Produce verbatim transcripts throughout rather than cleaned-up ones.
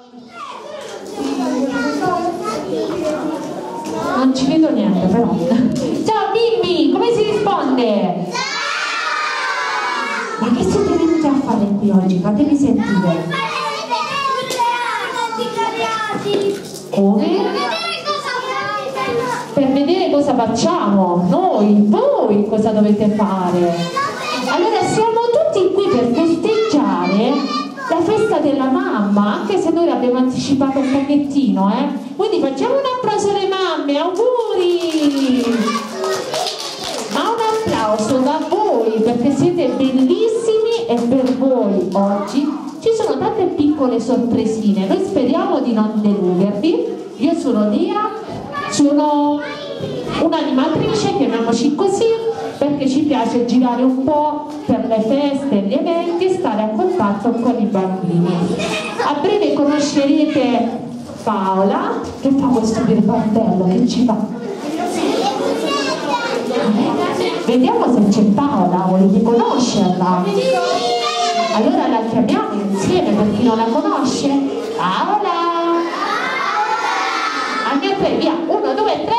Non ci vedo niente però. Ciao bimbi, come si risponde? Ma che siete venuti a fare qui oggi? Fatemi sentire. Come? Per vedere cosa facciamo. Noi, voi cosa dovete fare? Allora siamo tutti qui per festeggiare la festa della mamma, anche se noi l'abbiamo anticipato un pochettino, eh? Quindi facciamo un applauso alle mamme, auguri! Ma un applauso da voi, perché siete bellissimi e per voi oggi ci sono tante piccole sorpresine. Noi speriamo di non deludervi. Io sono Lia, sono un'animatrice, chiamiamoci così, perché ci piace girare un po' per le feste, gli eventi e stare a contatto con i bambini. A breve conoscerete Paola, che fa questo birbandello, che ci fa? Vediamo se c'è Paola, volete conoscerla? Allora la chiamiamo insieme per chi non la conosce. Paola! A mia tre, via, uno, due, tre.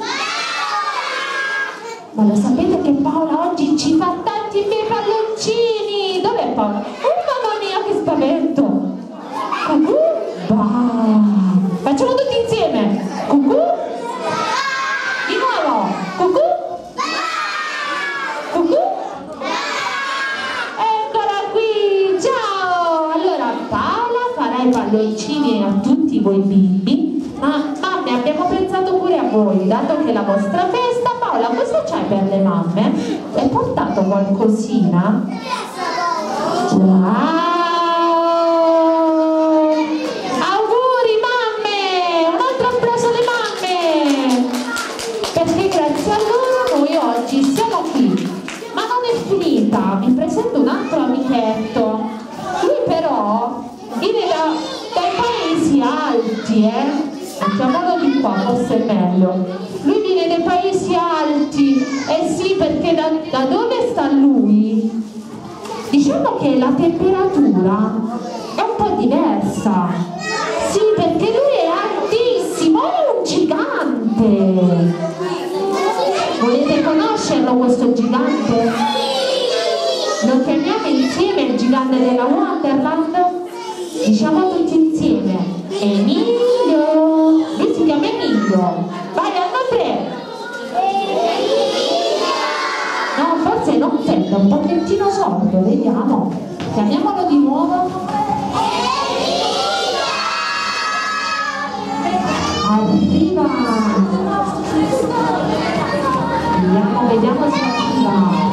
Ma lo sapete che Paola oggi ci fa tanti bei palloncini? Dov'è Paola? Oh mamma mia, che spavento! Cucù? Bah. Facciamo tutti insieme! Cucù? Di nuovo! Cucù? Cucù? Eccola qui! Ciao! Allora Paola farà i palloncini a tutti voi bimbi, ma mamme abbiamo pensato pure a voi, dato che è la vostra festa. Paola, cosa c'hai per le mamme? Hai portato qualcosina? Wow! Auguri mamme! Un altro applauso alle mamme! Perché grazie a loro noi oggi siamo qui. Ma non è finita, vi presento un altro amichetto. Lui però viene da, dai paesi alti, eh? Mettiamolo di qua, forse è meglio. Lui viene dai paesi alti, eh sì, perché da, da dove sta lui? Diciamo che la temperatura è un po' diversa. Sì, perché lui è altissimo, è un gigante. Volete conoscerlo questo gigante? Lo chiamiamo insieme il gigante della Wonderland? Diciamo tutti insieme. Emilio! Lui si chiama Emilio. Vai, hanno tre. No, forse non sente, un pochettino sordo, vediamo. Chiamiamolo di nuovo. Arriva. Vediamo, vediamo se arriva.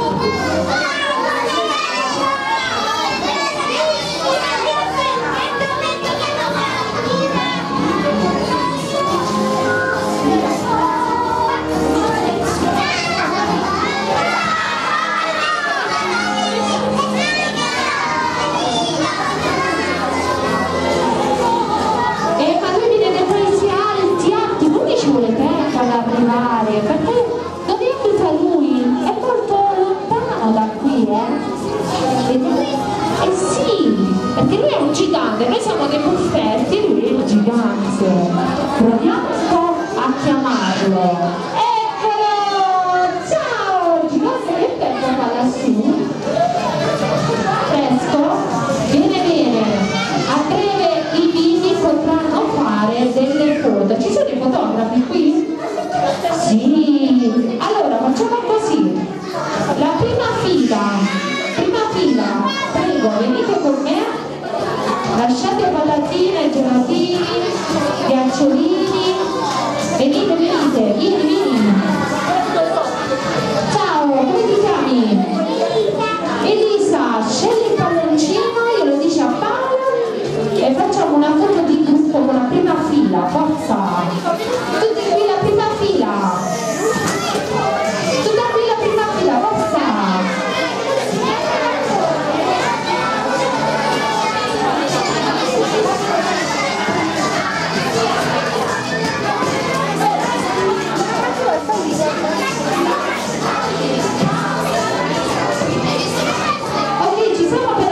Perché dove abita lui? È molto lontano da qui, eh? Eh sì, perché lui è un gigante, noi siamo dei buffetti, lui è un gigante. Proviamo un po' a chiamarlo. Eccolo! Ciao! Gigante, che tempo fa lassù? Presto? Bene, bene. A breve i bimbi potranno fare delle foto. Ci sono i fotografi qui? Sì, allora facciamo così. La prima fila, prima fila, prego, venite con me, lasciate patatine, gelatini, ghiacciolini, venite, venite, vieni, vieni. Ciao, come ti chiami? Elisa, scegli il palloncino, glielo dici a Paola e facciamo una foto di gruppo con la prima fila, forza. Tutti qui la prima fila. Tutta qui la prima fila, forza. Ok, ci siamo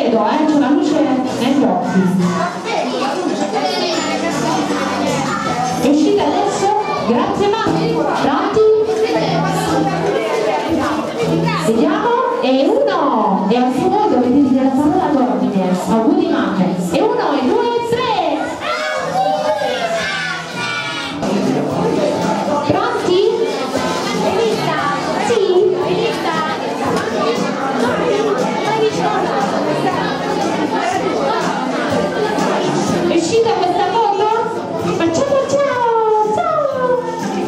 vedo, eh, c'è una luce negli occhi. È uscita adesso? Grazie Mami. Pronti? Vediamo. E uno, e anche voi dovete dire la parola d'ordine. Auguri mamme. E uno, e due, e tre. Pronti? Sì? È uscita questa foto? Facciamo ciao! Ciao!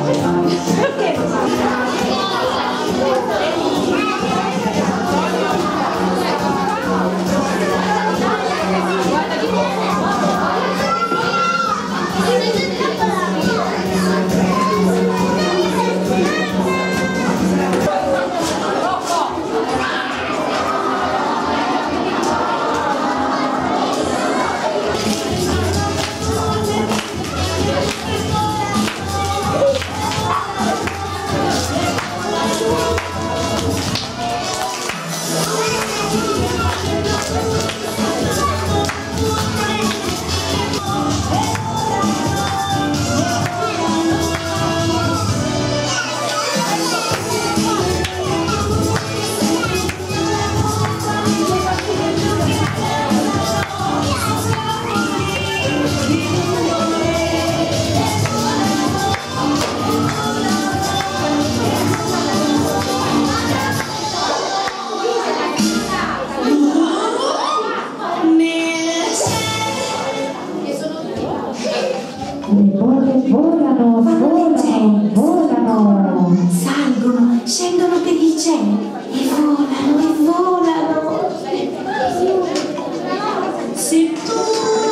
Volano, volano, volano, salgono, scendono per il cielo e volano, e volano. Se tu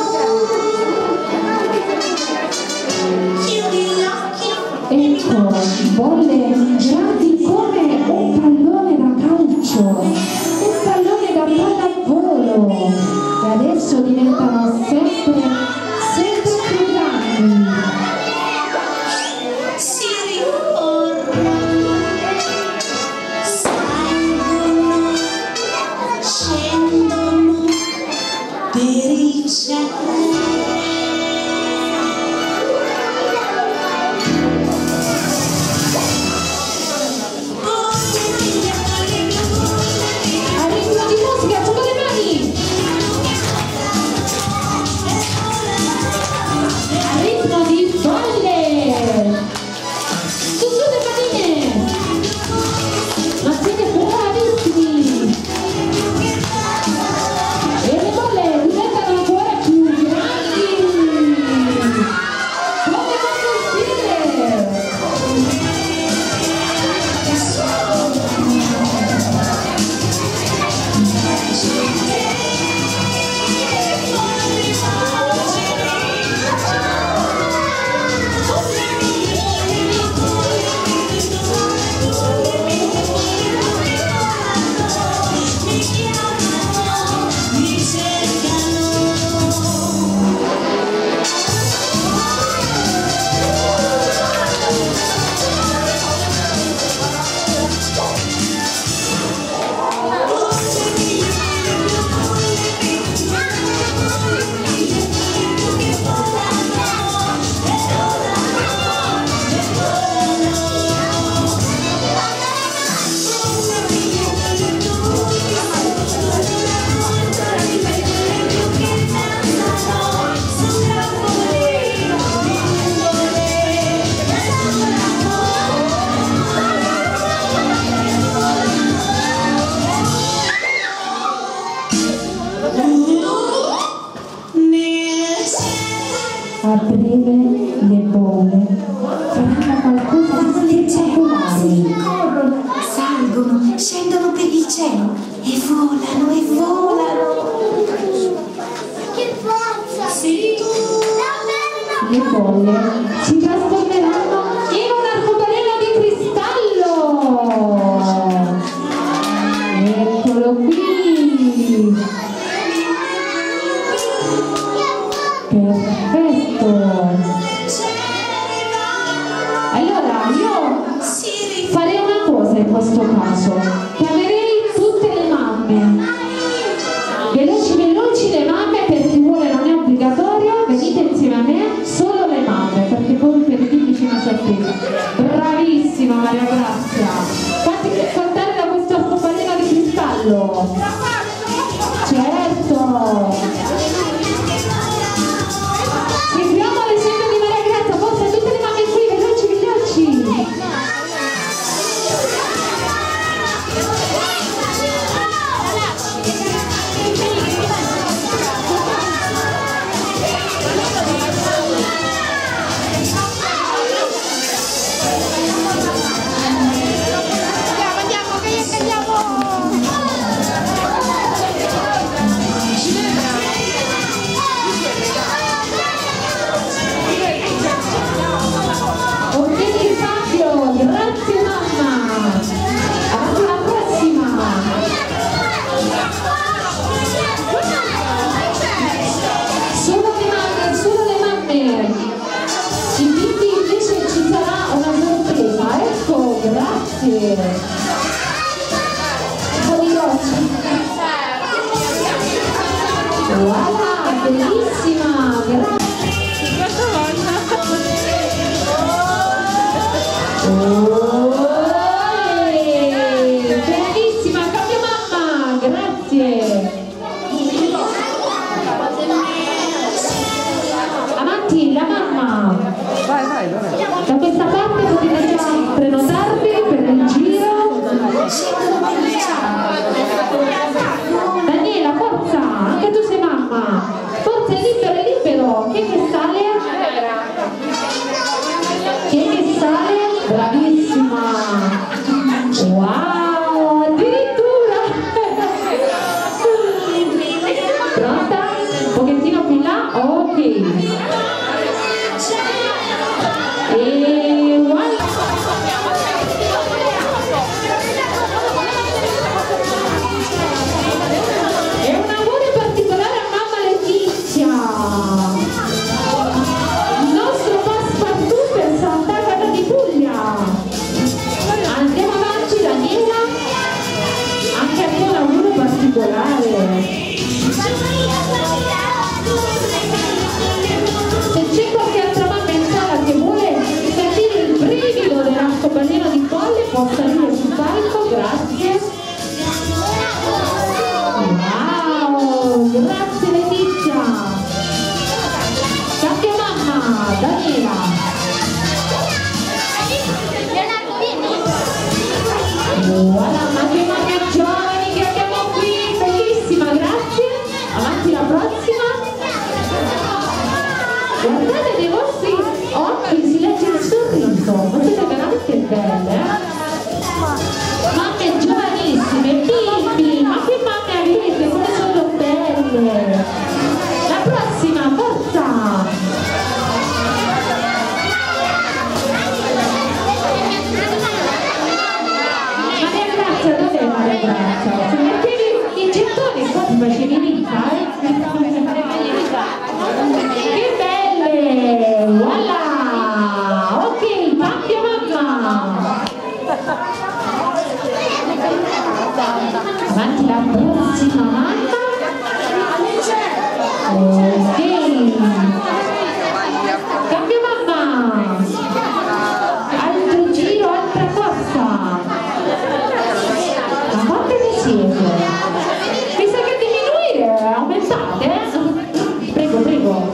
chiudi gli occhi, ecco, bolle grandi come un pallone da calcio, un pallone da pallavolo, e adesso diventano sempre, sempre più grandi. A breve le bolle faranno qualcosa di spettacolare. corrono, salgono, scendono per il cielo e volano, e volano. Che forza! Se tu Le bolle si trasformeranno in un arcobaleno di cristallo. Eccolo qui. Perfetto. Allora io farei una cosa in questo caso. Chiamerei tutte le mamme velocemente Voilà, bellissima, grazie. Bellissima, cambia mamma, grazie. Avanti, la mamma. Vai, vai, vai. Da questa parte potete già prenotarvi per il giro. Daniela, forza, anche tu sei mamma. Forza, è libero, è libero. Chi è che sale? Chi è che sale? Bravissima. Wow, addirittura. Pronta? Un pochettino più in là? Ok. E voilà. E un amore particolare a mamma Letizia, il nostro passepartout per Sant'Agata di Puglia. Andiamo avanti, Daniela, anche a te un amore particolare. Se c'è qualche altra mamma in sala che vuole sentire il brivido dell'arcobaleno di Colle, può salire sul palco, grazie. Wow, grazie Letizia. Cambia mamma, Daniela. Voilà, ma che mamme giovani che abbiamo qui, bellissima, grazie. Avanti la prossima. Guardate nei vostri occhi, si legge il sorriso, ma siete veramente belle, eh? Mamme giovanissime, bimbi, ma che mamme avete, come sono belle! La prossima, forza! Maria Grazia, dov'è Maria Grazia? Se mettevi i gettoni qua ti facevi vita, eh? Che belle! Voilà! Ok, cambia mamma! Avanti la prossima mamma. Ok. Cambia mamma. Altro giro, altra corsa. Ma quante ne siete? Mi sa che diminuire, aumentate, eh? Prego, prego.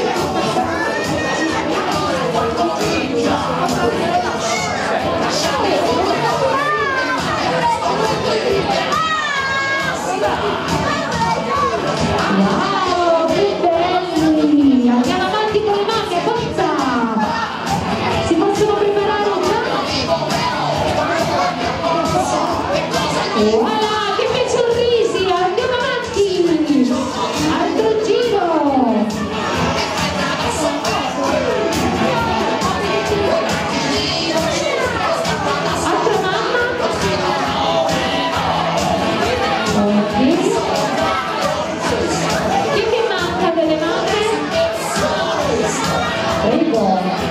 Wow, che belli! Andiamo avanti con le mamme, forza! Si possono preparare già? Voilà, che bei sorrisi! Andiamo avanti! Altro giro! Altra mamma? Ok. Chi che manca delle mamme? Prego.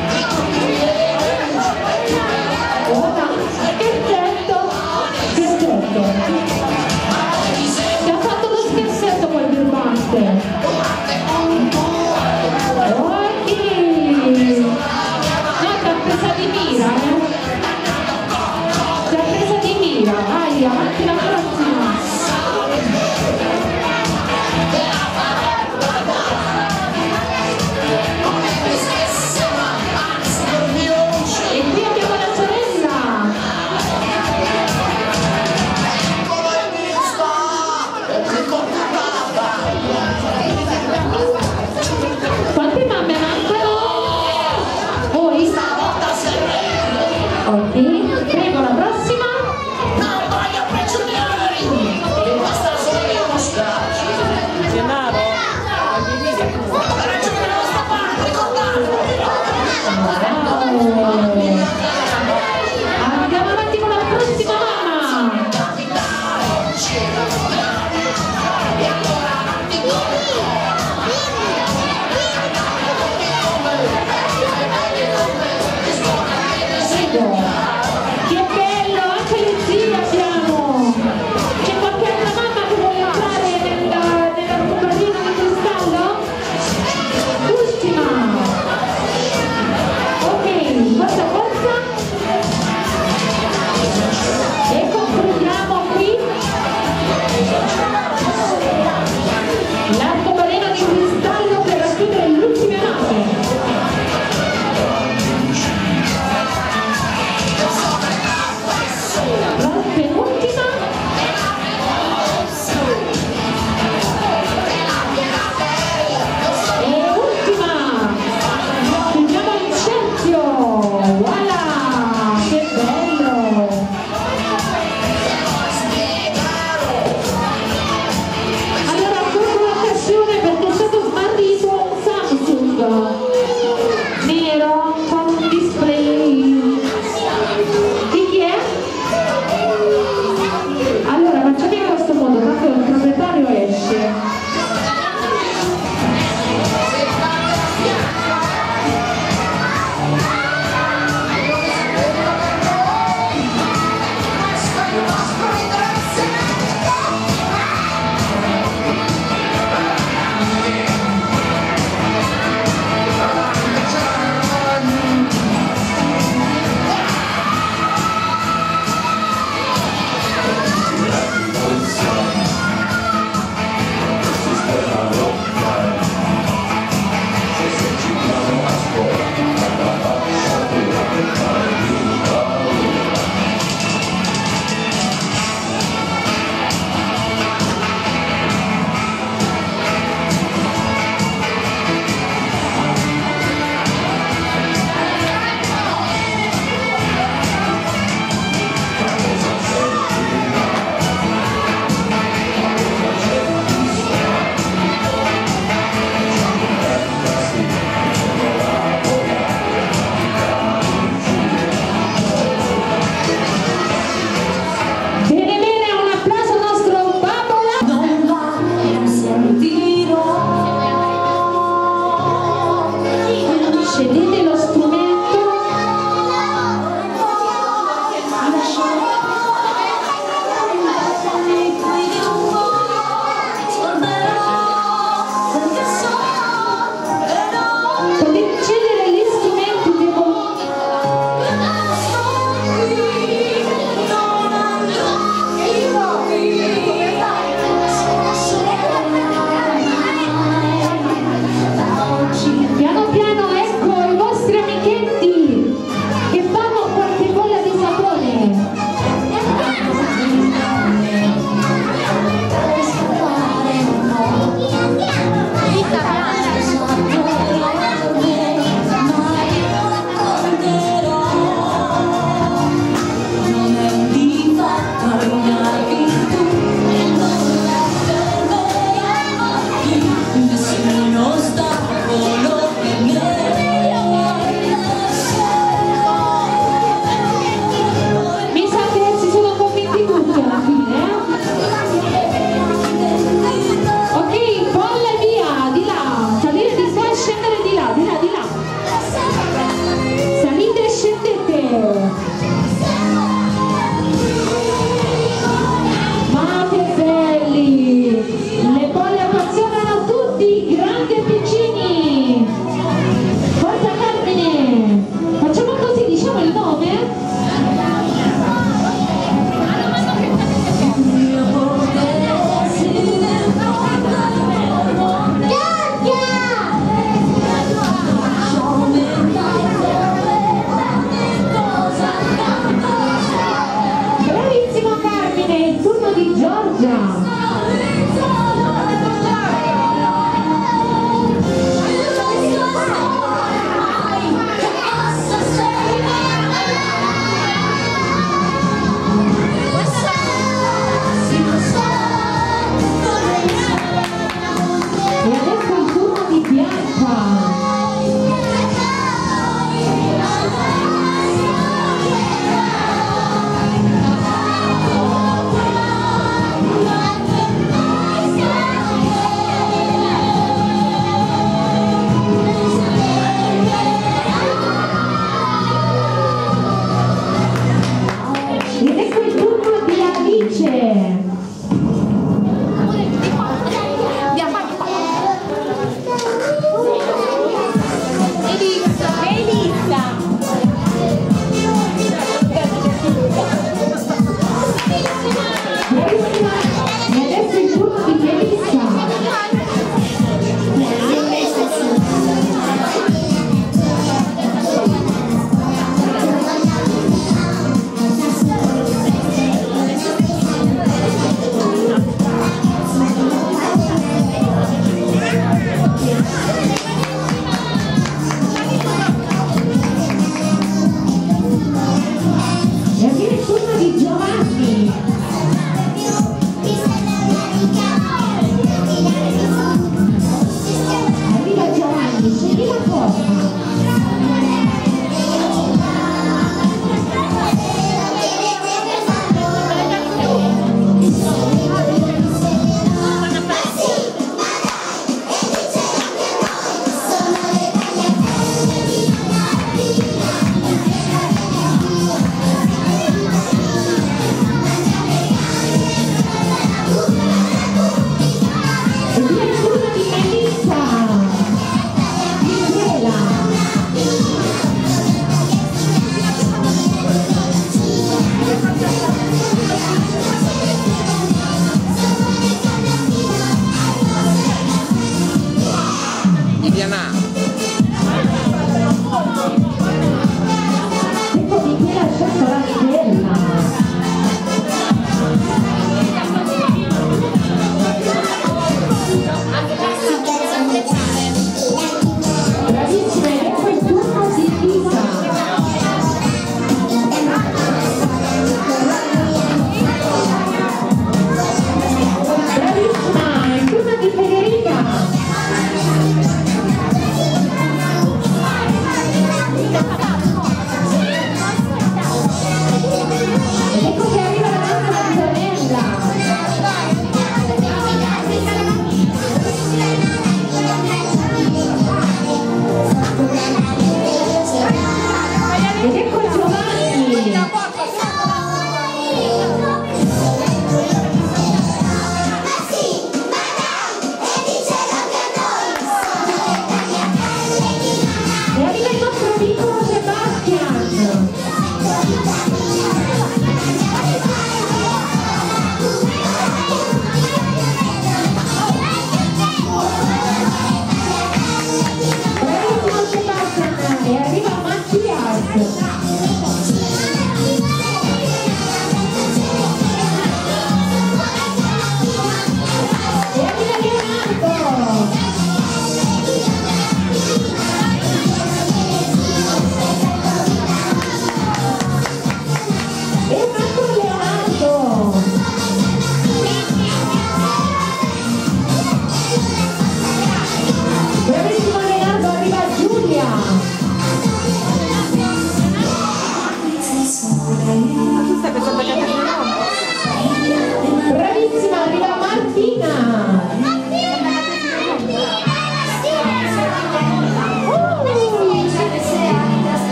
Ora, scherzetto, scherzetto. Ti ha fatto lo scherzetto quel birbante. Ok. No, ti ha presa di mira, eh. Ti ha presa di mira. Vai, avanti la prossima. E qui abbiamo la sorella.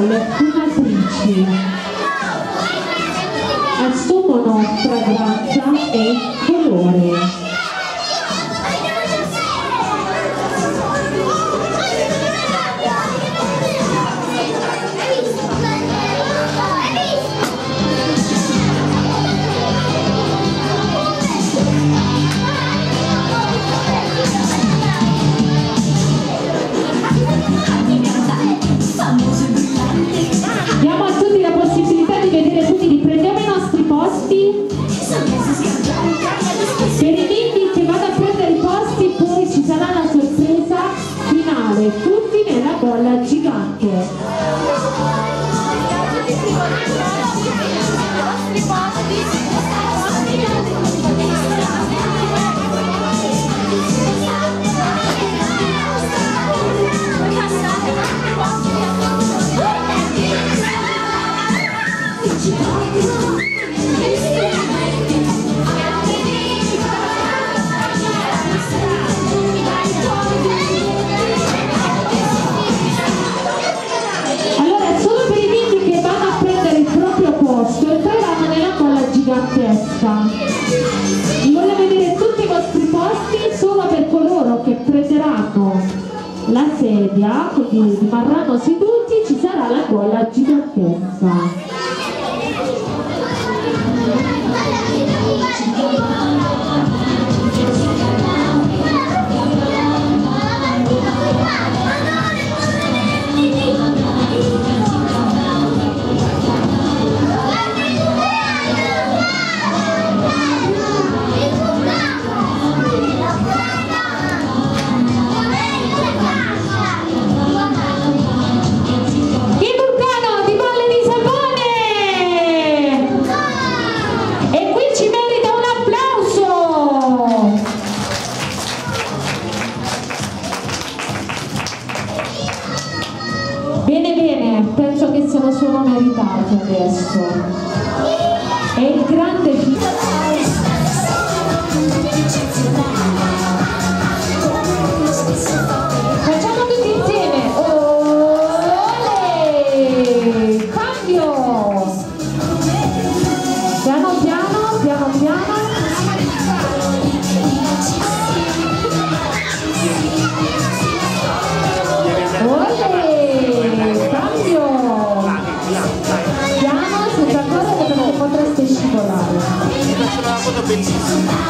bolle fumatrici. Assumono fragranza e colore. Diamo a tutti la possibilità di vedere tutti, riprendiamo i nostri posti. Per i bimbi che vanno a prendere i posti, poi ci sarà la sorpresa finale, tutti nella bolla gigante. Allora, solo per i bimbi che vanno a prendere il proprio posto entreranno nella bolla gigantesca. Voglio vedere tutti i vostri posti. Solo per coloro che prenderanno la sedia, quindi rimarranno seduti, ci sarà la bolla gigantesca. Bene, bene, penso che se lo sono meritato adesso. È il grande figlio. Facciamo tutti insieme. Olè! Cambio! Piano piano, piano piano. Piano, senza correre perché potreste scivolare. Bellissimo.